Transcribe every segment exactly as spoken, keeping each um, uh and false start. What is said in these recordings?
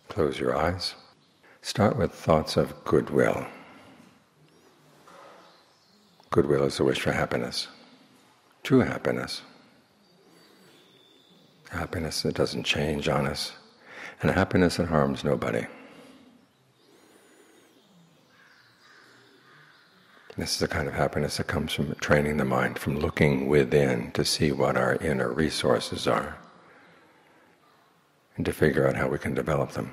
Close your eyes. Start with thoughts of goodwill. Goodwill is a wish for happiness, true happiness. Happiness that doesn't change on us, and happiness that harms nobody. This is the kind of happiness that comes from training the mind, from looking within to see what our inner resources are, and to figure out how we can develop them.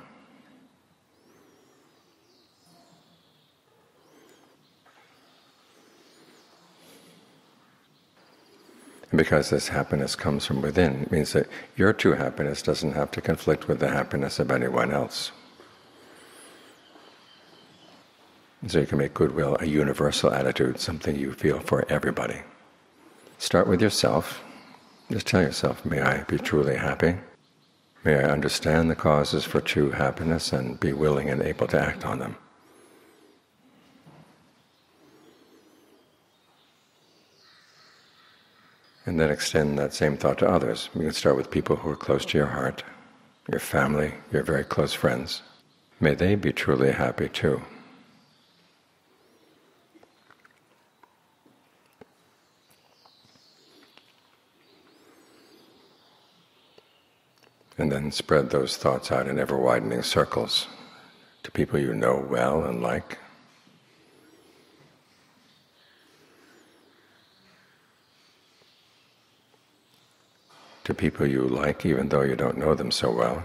And because this happiness comes from within, it means that your true happiness doesn't have to conflict with the happiness of anyone else. And so you can make goodwill a universal attitude, something you feel for everybody. Start with yourself. Just tell yourself, may I be truly happy? May I understand the causes for true happiness and be willing and able to act on them. And then extend that same thought to others. You can start with people who are close to your heart, your family, your very close friends. May they be truly happy too. And then spread those thoughts out in ever-widening circles to people you know well and like. To people you like even though you don't know them so well.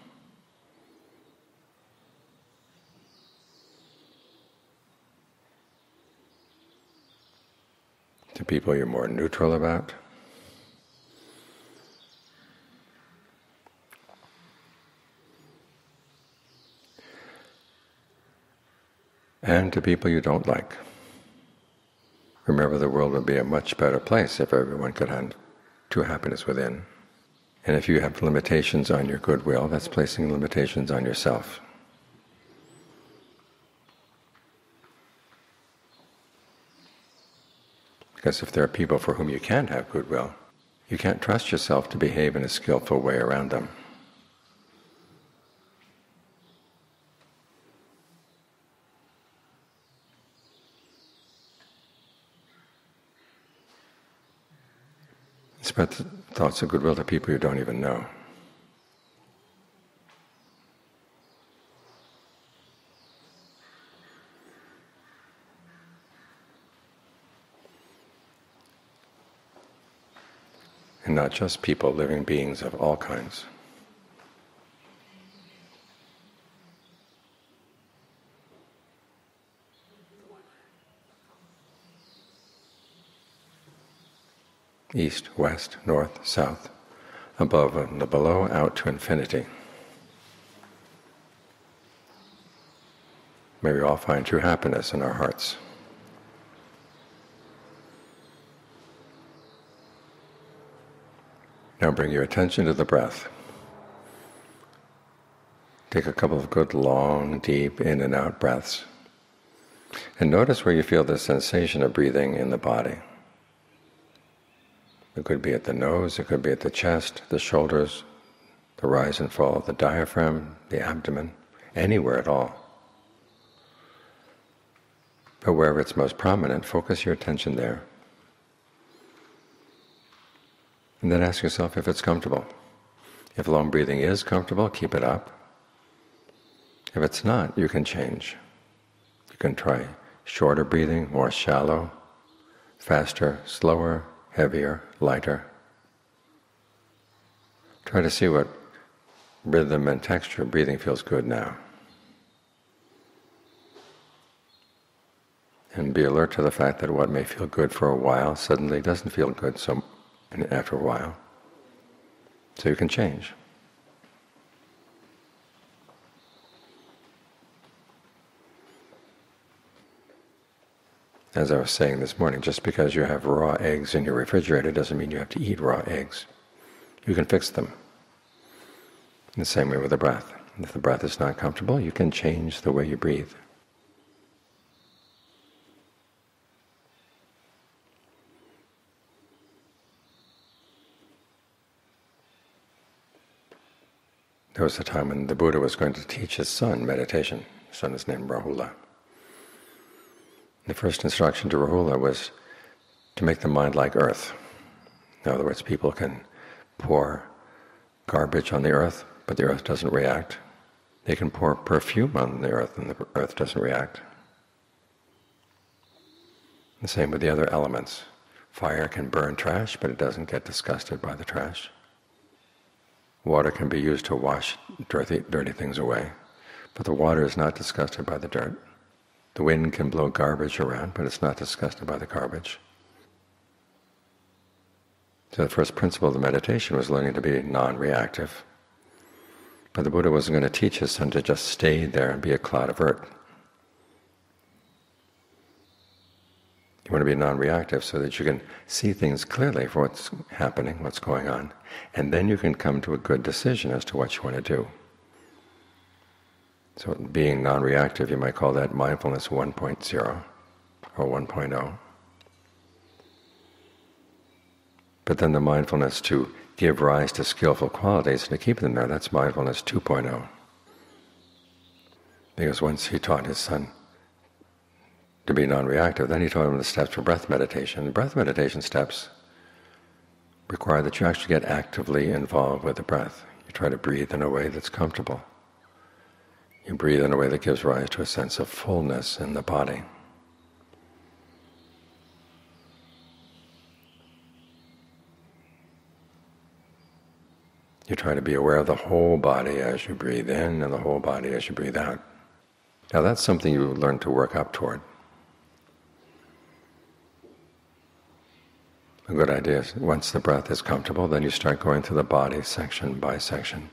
To people you're more neutral about. And to people you don't like. Remember, the world would be a much better place if everyone could have true happiness within. And if you have limitations on your goodwill, that's placing limitations on yourself. Because if there are people for whom you can't have goodwill, you can't trust yourself to behave in a skillful way around them. Spread thoughts of goodwill to people you don't even know. And not just people, living beings of all kinds. East, west, north, south, above and below, out to infinity. May we all find true happiness in our hearts. Now bring your attention to the breath. Take a couple of good, long, deep in and out breaths. And notice where you feel the sensation of breathing in the body. It could be at the nose, it could be at the chest, the shoulders, the rise and fall of the diaphragm, the abdomen, anywhere at all. But wherever it's most prominent, focus your attention there. And then ask yourself if it's comfortable. If long breathing is comfortable, keep it up. If it's not, you can change. You can try shorter breathing, more shallow, faster, slower, heavier, lighter. Try to see what rhythm and texture of breathing feels good now. And be alert to the fact that what may feel good for a while suddenly doesn't feel good so after a while. So you can change. As I was saying this morning, just because you have raw eggs in your refrigerator doesn't mean you have to eat raw eggs. You can fix them. In the same way with the breath. If the breath is not comfortable, you can change the way you breathe. There was a time when the Buddha was going to teach his son meditation. His son is named Rahula. The first instruction to Rahula was to make the mind like earth. In other words, people can pour garbage on the earth, but the earth doesn't react. They can pour perfume on the earth, and the earth doesn't react. The same with the other elements. Fire can burn trash, but it doesn't get disgusted by the trash. Water can be used to wash dirty, dirty things away, but the water is not disgusted by the dirt. The wind can blow garbage around, but it's not disgusted by the garbage. So the first principle of the meditation was learning to be non-reactive. But the Buddha wasn't going to teach his son to just stay there and be a cloud of earth. You want to be non-reactive so that you can see things clearly for what's happening, what's going on, and then you can come to a good decision as to what you want to do. So being non-reactive, you might call that mindfulness one point oh or one point oh. But then the mindfulness to give rise to skillful qualities and to keep them there, that's mindfulness two point oh. Because once he taught his son to be non-reactive, then he taught him the steps for breath meditation. The breath meditation steps require that you actually get actively involved with the breath. You try to breathe in a way that's comfortable. You breathe in a way that gives rise to a sense of fullness in the body. You try to be aware of the whole body as you breathe in and the whole body as you breathe out. Now that's something you learn to work up toward. A good idea is once the breath is comfortable, then you start going through the body section by section.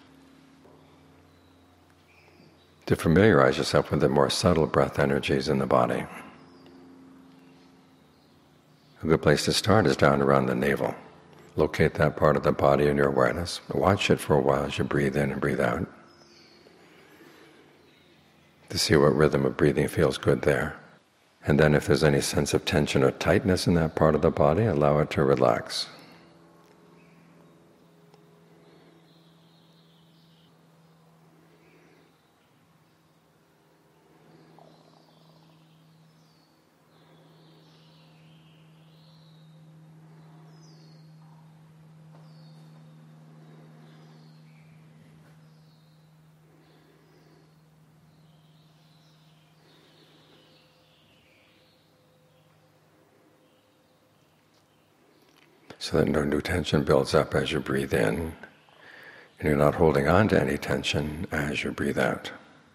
To familiarize yourself with the more subtle breath energies in the body. A good place to start is down around the navel. Locate that part of the body in your awareness. Watch it for a while as you breathe in and breathe out, to see what rhythm of breathing feels good there. And then if there's any sense of tension or tightness in that part of the body, allow it to relax. So that no new tension builds up as you breathe in, and you're not holding on to any tension as you breathe out.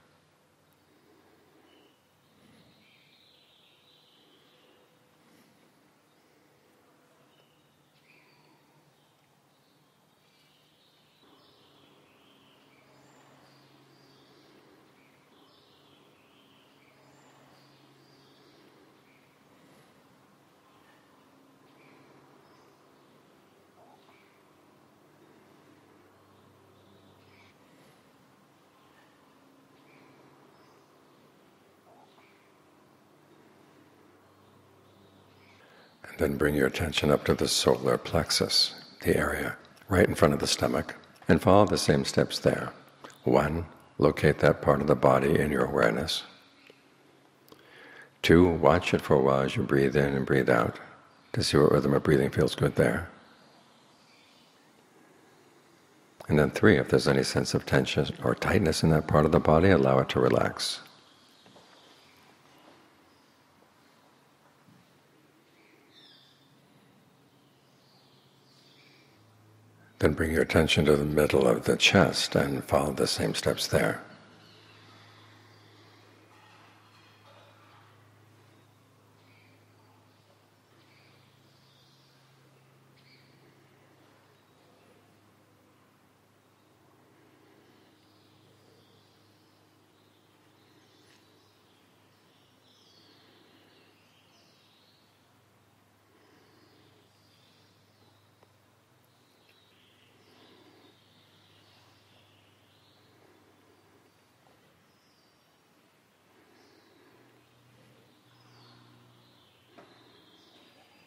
Then bring your attention up to the solar plexus, the area right in front of the stomach, and follow the same steps there. One, locate that part of the body in your awareness. Two, watch it for a while as you breathe in and breathe out, to see what rhythm of breathing feels good there. And then three, if there's any sense of tension or tightness in that part of the body, allow it to relax. Then bring your attention to the middle of the chest and follow the same steps there.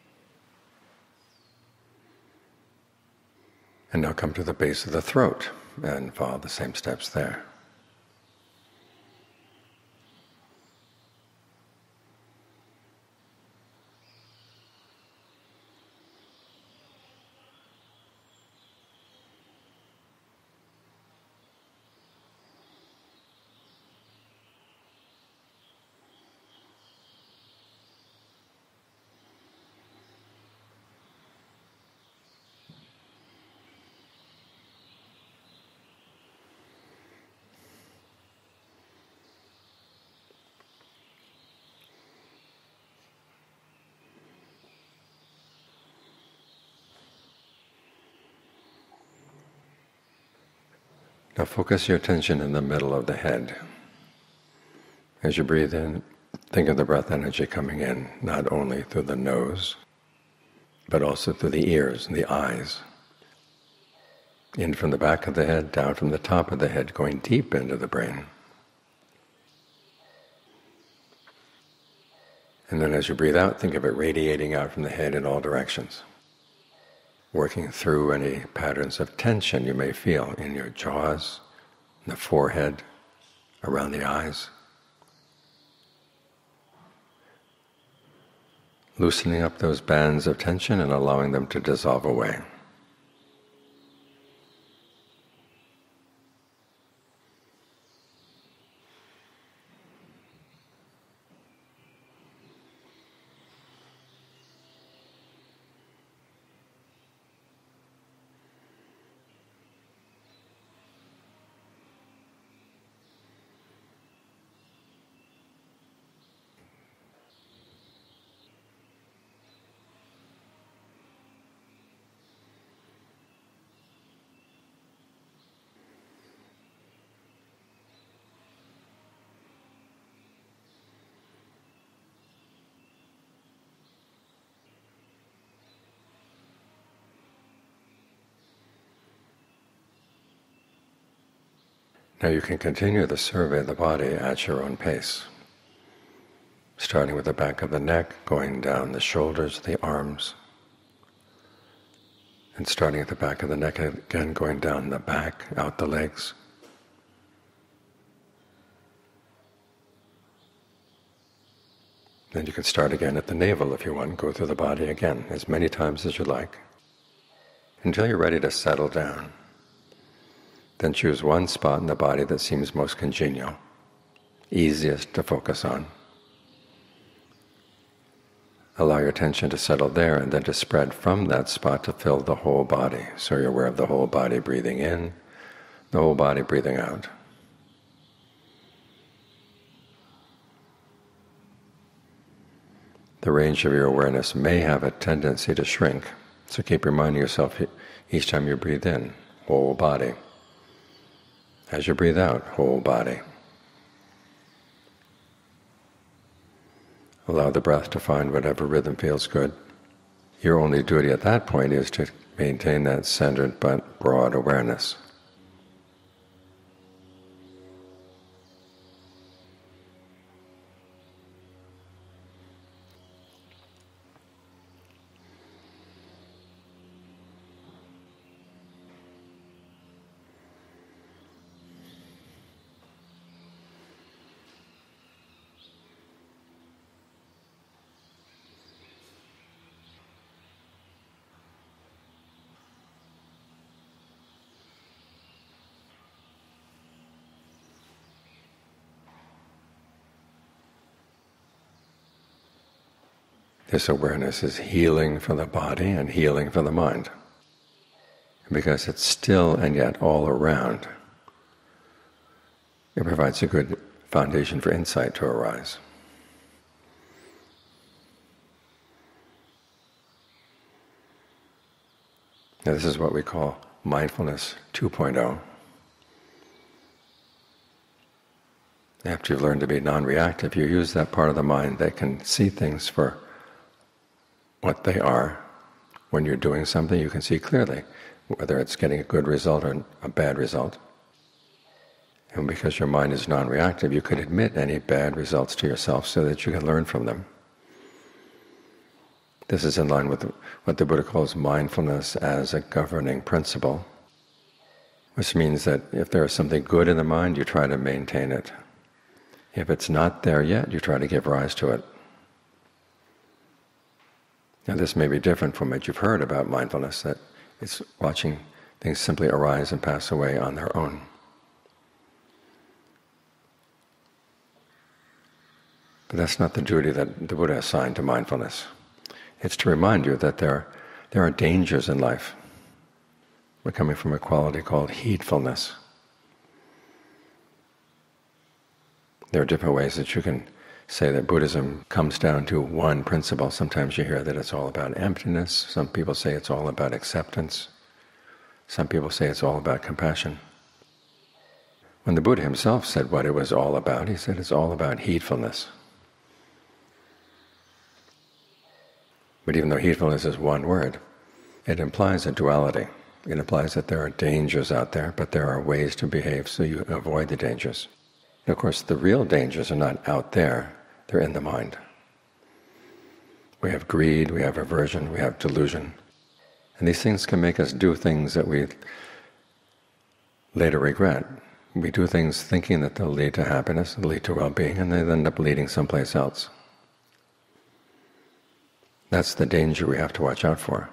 And now come to the base of the throat. and follow the same steps there. Now focus your attention in the middle of the head. As you breathe in, think of the breath energy coming in, not only through the nose, but also through the ears and the eyes. In from the back of the head, down from the top of the head, going deep into the brain. And then as you breathe out, think of it radiating out from the head in all directions, working through any patterns of tension you may feel in your jaws, in the forehead, around the eyes. Loosening up those bands of tension and allowing them to dissolve away. Now you can continue the survey of the body at your own pace, starting with the back of the neck, going down the shoulders, the arms, and starting at the back of the neck again, going down the back, out the legs. Then you can start again at the navel if you want, go through the body again, as many times as you like, until you're ready to settle down. Then choose one spot in the body that seems most congenial, easiest to focus on. Allow your attention to settle there and then to spread from that spot to fill the whole body. So you're aware of the whole body breathing in, the whole body breathing out. The range of your awareness may have a tendency to shrink, so keep reminding yourself each time you breathe in, whole body. As you breathe out, whole body. Allow the breath to find whatever rhythm feels good. Your only duty at that point is to maintain that centered but broad awareness. This awareness is healing for the body and healing for the mind, because it's still and yet all around. It provides a good foundation for insight to arise. Now this is what we call Mindfulness two point oh. After you've learned to be non-reactive, you use that part of the mind that can see things for what they are. When you're doing something, you can see clearly whether it's getting a good result or a bad result. And because your mind is non-reactive, you can admit any bad results to yourself so that you can learn from them. This is in line with what the Buddha calls mindfulness as a governing principle. which means that if there is something good in the mind, you try to maintain it. If it's not there yet, you try to give rise to it. Now this may be different from what you've heard about mindfulness, that it's watching things simply arise and pass away on their own. But that's not the duty that the Buddha assigned to mindfulness. It's to remind you that there, there are dangers in life. We're coming from a quality called heedfulness. There are different ways that you can say that Buddhism comes down to one principle. Sometimes you hear that it's all about emptiness. Some people say it's all about acceptance. Some people say it's all about compassion. When the Buddha himself said what it was all about, he said it's all about heedfulness. But even though heedfulness is one word, it implies a duality. It implies that there are dangers out there, but there are ways to behave so you avoid the dangers. And of course, the real dangers are not out there, they're in the mind. We have greed, we have aversion, we have delusion. And these things can make us do things that we later regret. We do things thinking that they'll lead to happiness, lead to well-being, and they end up leading someplace else. That's the danger we have to watch out for.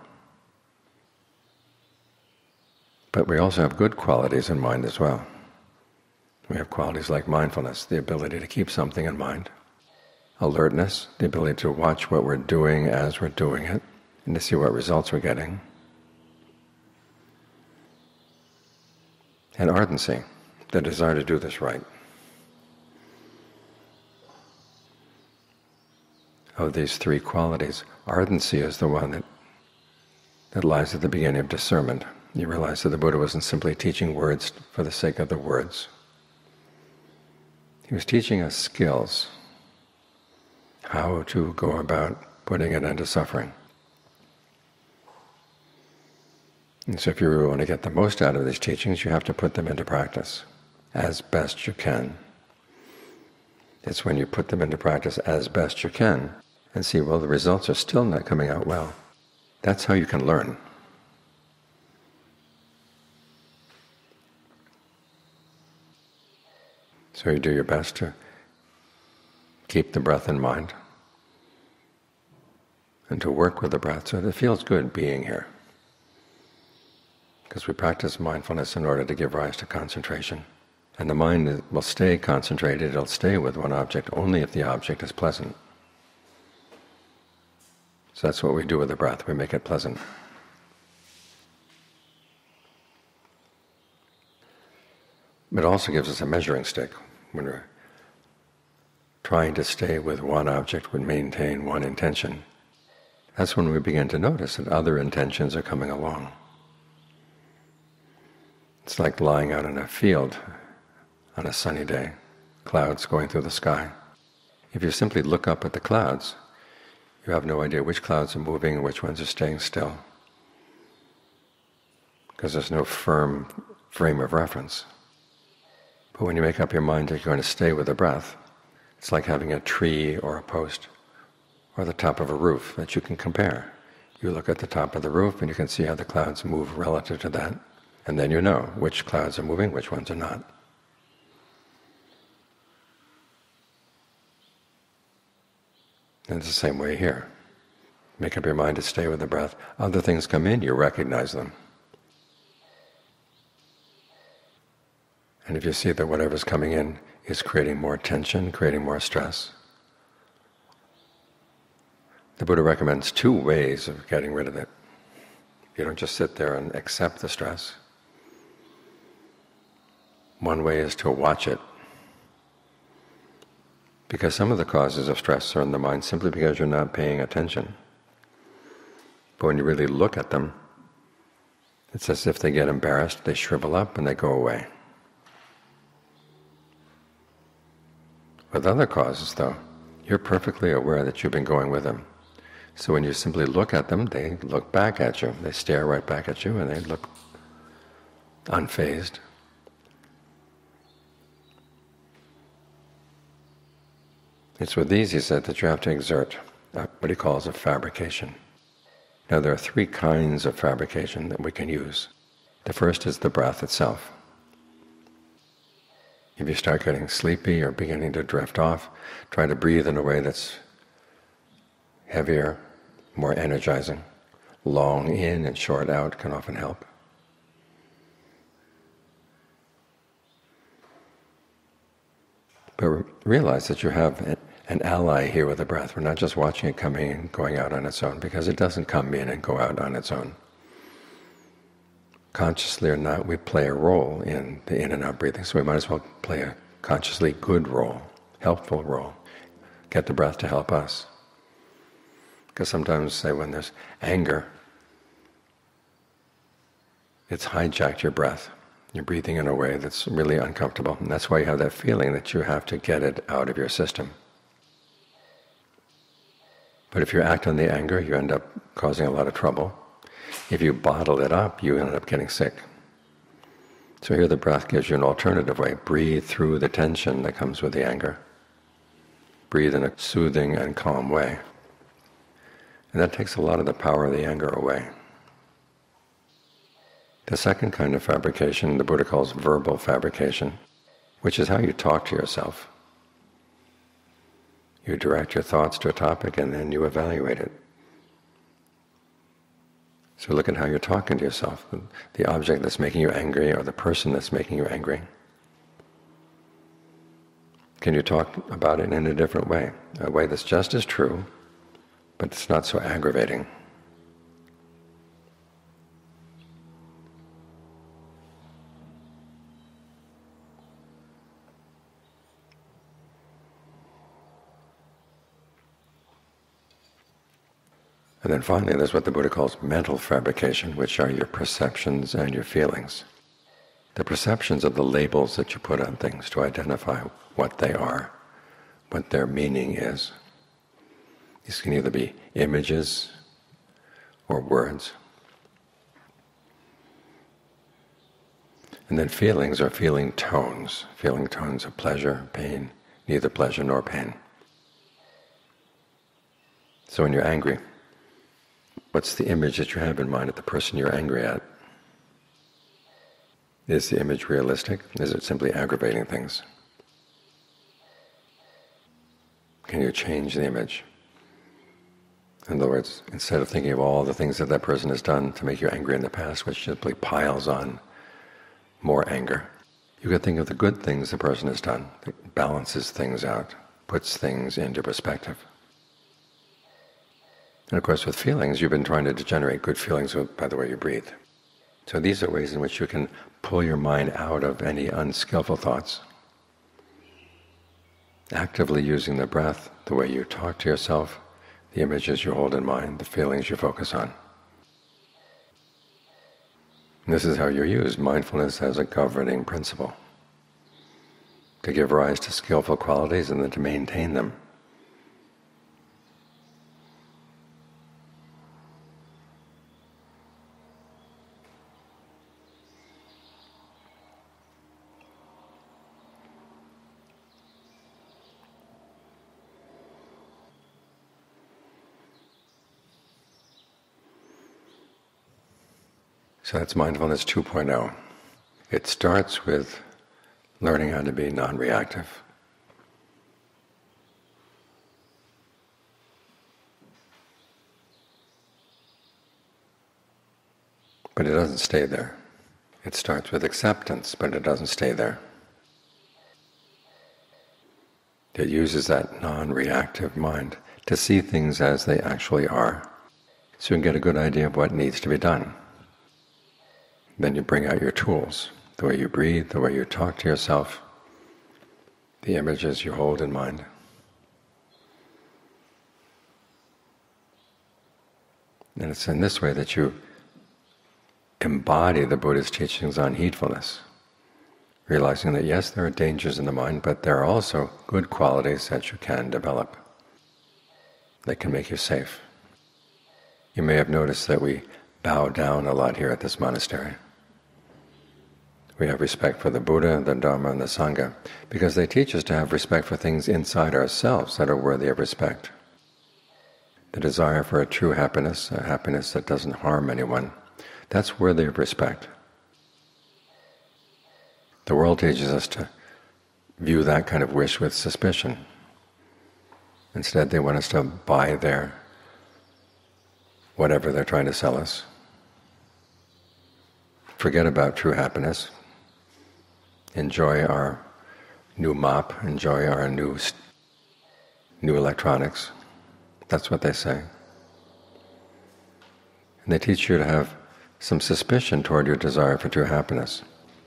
But we also have good qualities in mind as well. We have qualities like mindfulness, the ability to keep something in mind, alertness, the ability to watch what we're doing as we're doing it, and to see what results we're getting, and ardency, the desire to do this right. Of these three qualities, ardency is the one that, that lies at the beginning of discernment. You realize that the Buddha wasn't simply teaching words for the sake of the words. He was teaching us skills, how to go about putting an end to suffering. And so if you really want to get the most out of these teachings, you have to put them into practice as best you can. It's when you put them into practice as best you can and see, well, the results are still not coming out well. That's how you can learn. So you do your best to keep the breath in mind and to work with the breath so that it feels good being here. Because we practice mindfulness in order to give rise to concentration. And the mind will stay concentrated, it'll stay with one object only if the object is pleasant. So that's what we do with the breath, we make it pleasant. But it also gives us a measuring stick when we're trying to stay with one object, would maintain one intention. That's when we begin to notice that other intentions are coming along. It's like lying out in a field on a sunny day, clouds going through the sky. If you simply look up at the clouds, you have no idea which clouds are moving and which ones are staying still, because there's no firm frame of reference. But when you make up your mind that you're going to stay with the breath, it's like having a tree or a post or the top of a roof that you can compare. You look at the top of the roof and you can see how the clouds move relative to that, and then you know which clouds are moving, which ones are not. And it's the same way here. Make up your mind to stay with the breath. Other things come in, you recognize them. And if you see that whatever's coming in is creating more tension, creating more stress, the Buddha recommends two ways of getting rid of it. You don't just sit there and accept the stress. One way is to watch it. Because some of the causes of stress are in the mind simply because you're not paying attention. But when you really look at them, it's as if they get embarrassed, they shrivel up, and they go away. With other causes, though, you're perfectly aware that you've been going with them. So when you simply look at them, they look back at you. They stare right back at you, and they look unfazed. It's with these, he said, that you have to exert what he calls a fabrication. Now there are three kinds of fabrication that we can use The first is the breath itself. If you start getting sleepy or beginning to drift off, try to breathe in a way that's heavier, more energizing. Long in and short out can often help. But realize that you have an ally here with the breath. We're not just watching it coming in and going out on its own, because it doesn't come in and go out on its own. Consciously or not, we play a role in the in and out breathing, so we might as well play a consciously good role, helpful role. Get the breath to help us. Because sometimes, say, when there's anger, it's hijacked your breath. You're breathing in a way that's really uncomfortable, and that's why you have that feeling that you have to get it out of your system. But if you act on the anger, you end up causing a lot of trouble. If you bottle it up, you end up getting sick. So here the breath gives you an alternative way. Breathe through the tension that comes with the anger. Breathe in a soothing and calm way. And that takes a lot of the power of the anger away. The second kind of fabrication the Buddha calls verbal fabrication, which is how you talk to yourself. You direct your thoughts to a topic and then you evaluate it. So look at how you're talking to yourself, the object that's making you angry or the person that's making you angry. Can you talk about it in a different way, a way that's just as true, but it's not so aggravating? And then finally, there's what the Buddha calls mental fabrication, which are your perceptions and your feelings. The perceptions are the labels that you put on things to identify what they are, what their meaning is. These can either be images or words. And then feelings are feeling tones, feeling tones of pleasure, pain, neither pleasure nor pain. So when you're angry, what's the image that you have in mind of the person you're angry at? Is the image realistic? Is it simply aggravating things? Can you change the image? In other words, instead of thinking of all the things that that person has done to make you angry in the past, which simply piles on more anger, you could think of the good things the person has done, that balances things out, puts things into perspective. And of course with feelings, you've been trying to generate good feelings by the way you breathe. So these are ways in which you can pull your mind out of any unskillful thoughts. Actively using the breath, the way you talk to yourself, the images you hold in mind, the feelings you focus on. And this is how you use mindfulness as a governing principle, to give rise to skillful qualities and then to maintain them. So that's mindfulness two point oh. It starts with learning how to be non-reactive. But it doesn't stay there. It starts with acceptance, but it doesn't stay there. It uses that non-reactive mind to see things as they actually are, so you can get a good idea of what needs to be done. Then you bring out your tools, the way you breathe, the way you talk to yourself, the images you hold in mind. And it's in this way that you embody the Buddha's teachings on heedfulness, realizing that yes, there are dangers in the mind, but there are also good qualities that you can develop that can make you safe. You may have noticed that we bow down a lot here at this monastery. We have respect for the Buddha, the Dhamma, and the Sangha, because they teach us to have respect for things inside ourselves that are worthy of respect. The desire for a true happiness, a happiness that doesn't harm anyone, that's worthy of respect. The world teaches us to view that kind of wish with suspicion. Instead, they want us to buy their whatever they're trying to sell us. Forget about true happiness. Enjoy our new mop, enjoy our new new electronics. That's what they say. And they teach you to have some suspicion toward your desire for true happiness.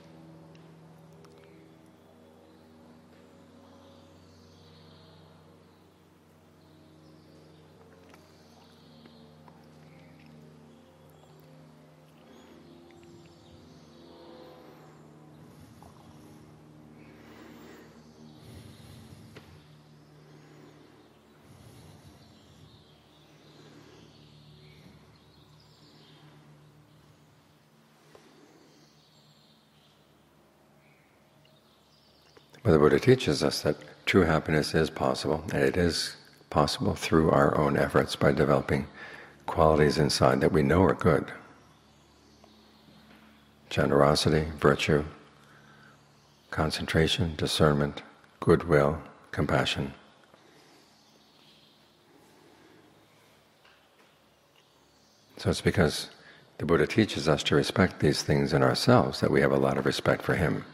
But the Buddha teaches us that true happiness is possible, and it is possible through our own efforts by developing qualities inside that we know are good. Generosity, virtue, concentration, discernment, goodwill, compassion. So it's because the Buddha teaches us to respect these things in ourselves that we have a lot of respect for him.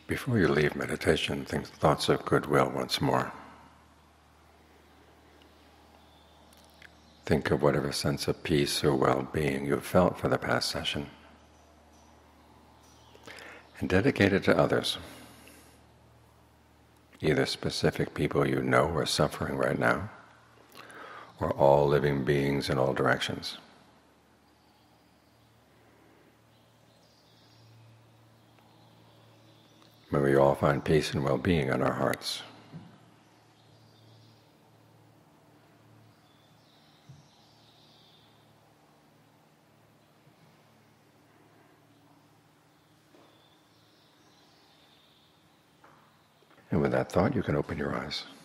Before you leave meditation, think thoughts of goodwill once more. Think of whatever sense of peace or well-being you've felt for the past session, and dedicate it to others, either specific people you know are suffering right now, or all living beings in all directions. May we all find peace and well-being in our hearts. And with that thought, you can open your eyes.